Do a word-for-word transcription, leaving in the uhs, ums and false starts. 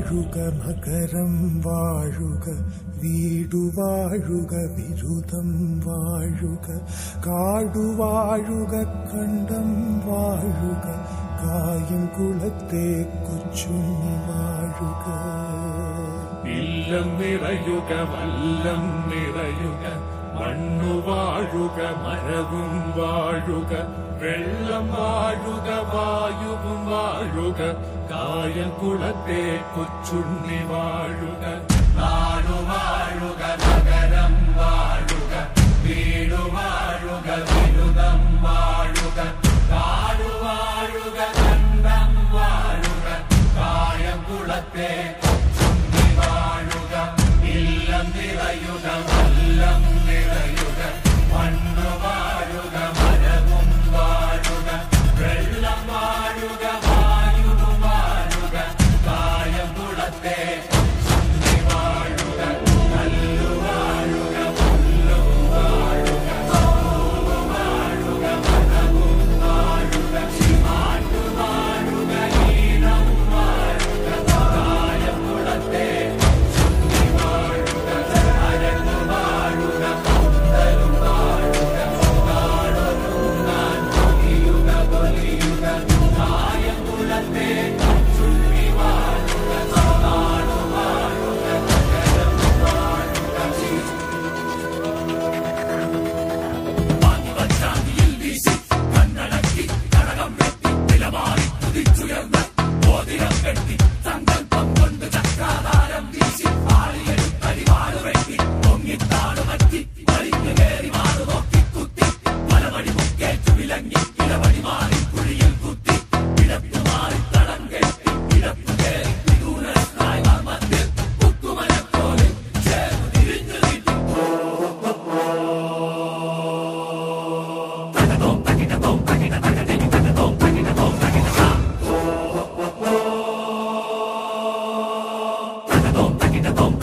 വാഴുക നഗരം വാഴുക വീടു വാഴുക വിരുദം വാഴുക കാടുവാഴുക കണ്ടം വാഴുക കായം കുളത്തെ കൊച്ചുണ്ണി വാഴുക. ഇല്ലം നിറയുക വല്ലം നിറയുക മണ്ണു വാഴുക മരവും വാഴുക വെള്ളം വാഴുക വായുവും വാഴുക കായം കുളത്തെ കൊച്ചുണ്ണി വാഴുക. നാടു വാഴുക നഗരം വാഴുക വീടു വാഴുക വിരുദം വാഴുക കാടു വാഴുക കണ്ടം വാഴുക കായം കുളത്തെ കൊച്ചുണ്ണി വാഴുക. ഇല്ലം നിറയുക വല്ലം നിറയുക മണ്ണു വാഴുക മരവും വാഴുക വെള്ളം വാഴുക വായുവും വാഴുക കായം കുളത്തെ കൊച്ചുണ്ണി വാഴുക. കല്ലു വാഴുക പുല്ലും വാഴുക പൂവ് വാഴുക മരവും വാഴുക മാട്ടു വാഴുക ഈണം വാഴുക കായം കുളത്തെ കൊച്ചുണ്ണി വാഴുക. അരങ്ങു വാഴുക പന്തലും വാഴുക നാടൊരുങ്ങാൻ പൊലിയുക പൊലിയുക കായം കുളത്തെ കൊച്ചുണ്ണി വാഴുക. നാടു വാഴുക നഗരം വാഴുക പാതിവച്ചാതിയിൽ വീശി കണ്ണടക്കി കടകം വെട്ടി നിലമാറി കുതിച്ചുയർന്ന മോതിരം കെട്ടി സങ്കല്പം കൊണ്ട് ചക്രാധാരം വീശി ആളിയെടുത്തരിവാട് വെട്ടി പൊങ്ങിത്താട് മറ്റി വലിഞ്ഞു കയറി മാറു നോക്കി കുത്തി പലവടി മുക്കേറ്റു വിലങ്ങി ഇടവടി മാറി കുഴിയിൽ കുത്തി ഇടത്തു മാറി തടം കെട്ടി ഇടത്തു കയറി വിദൂരസ്ഥായി മർമ്മത്തിൽ കുത്തുമലക്കോലിൽ ചേർന്നു തിരിഞ്ഞു നീട്ടി തകതോ തകിടതോ തകിട തകടനി തകതോ തകിടതോ തകിട തകതോ തകിടതോ